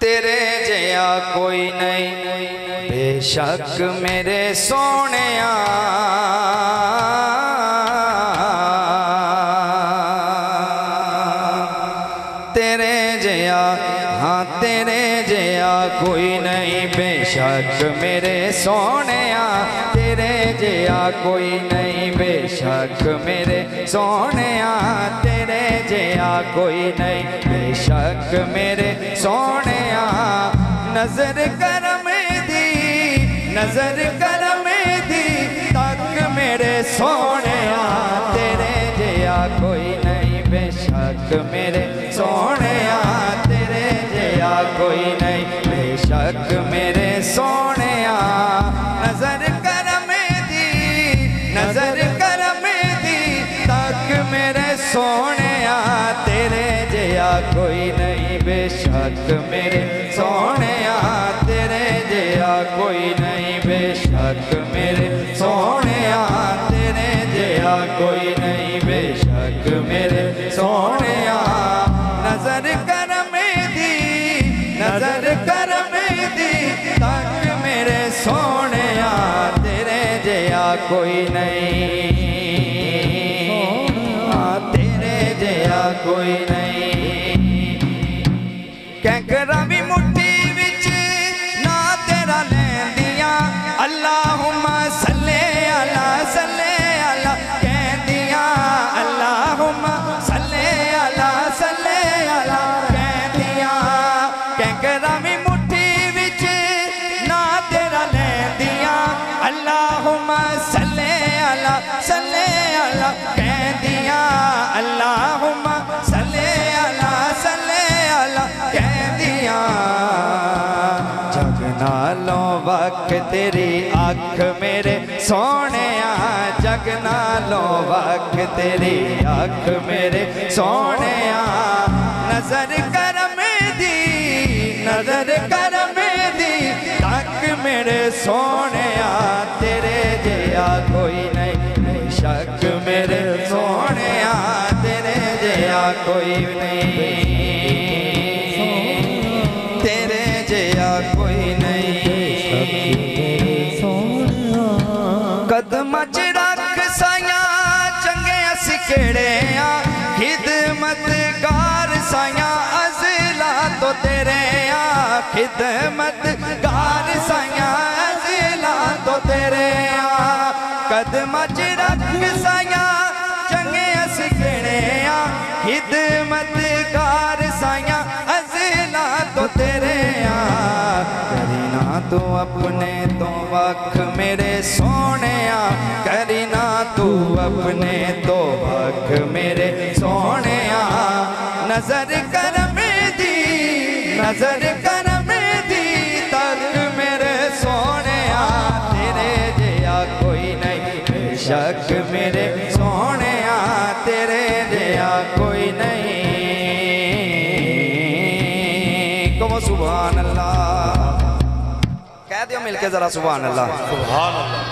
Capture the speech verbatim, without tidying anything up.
तेरे जया कोई नहीं बेशक मेरे सोनिया। तेरे जया हाँ तेरे जया कोई नहीं बेशक मेरे सोनिया। तेरे जया कोई नहीं बेशक मेरे सोनिया। तेरे जया कोई नहीं बेशक मेरे सोनिया। नजर करम दी नजर करम दी तक मेरे सोनिया। तेरे जया कोई नहीं बेशक मेरे सोनिया। तेरे जया कोई नहीं बेशक मेरे सोनिया। नजर करम दी नजर करम दी तक मेरे सोनिया। तेरे जया कोई नहीं बेशक मेरे सोनिया। तेरे जया कोई नहीं बेशक मेरे सोनिया। तेरे जया कोई नहीं बेशक मेरे सोनिया। नजर करम दी नजर करम दी तक मेरे सोनिया। तेरे जया कोई नहीं तेरे जया कोई नहीं। कैंकरा भी मुट्ठी विच ना तेरा लैंदिया। अल्लाहुम्मा सल्ले अला सल्ले अला कहदिया। अल्लाहुम्मा सल्ले अला सल्ले अला कहदिया। कैंकरा भी मुट्ठी विच ना तेरा लैंदिया। अल्लाहुम्मा सल्ले अला सल्ले अला कहदिया। अल्लाहुम्मा सल्ले अला सल्ले अला कहदिया। जग नालों वक तेरी अख मेरे सोनिया। जग नालों वक तेरी अख मेरे सोनिया। नजर करम दी नजर करम दी तक मेरे सोनिया। तेरे जया कोई नहीं बेशक मेरे सोनिया। तेरे जया कोई नहीं तेरे जया कोई नहीं। कदम च रख साया चंगे असी केड़े आ। खिदमतगार साया अज़ला तो तेरे आ। खिदमतगार साया अज़ला तो तेरे आ। कदम च रख साया चंगे असी केड़े आ। खिदमतगार साया अज़ला तो तेरे आ। करीना तू अपने तो वख मेरे सोनिया। करीना तू अपने तो वख मेरे सोनिया। नजर करम दी नजर करम दी तक मेरे सोनिया। तेरे जया कोई नहीं बेशक मेरे सोनिया। तेरे जया कोई नहीं। कहो सुभान अल्लाह। कह दियो मिलके जरा सुभान अल्लाह। सुभान अल्लाह।